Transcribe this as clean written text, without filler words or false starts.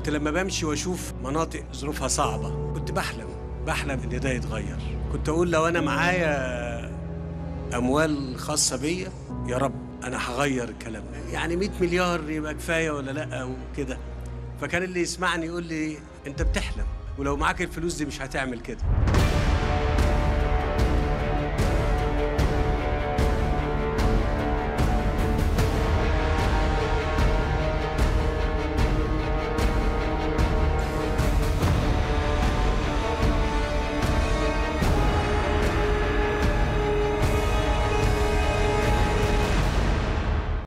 كنت لما بمشي واشوف مناطق ظروفها صعبة كنت بحلم ان ده يتغير. كنت اقول لو انا معايا اموال خاصة بيا يا رب انا هغير الكلام ده، يعني 100 مليار يبقى كفاية ولا لا وكده. فكان اللي يسمعني يقول لي انت بتحلم، ولو معاك الفلوس دي مش هتعمل كده.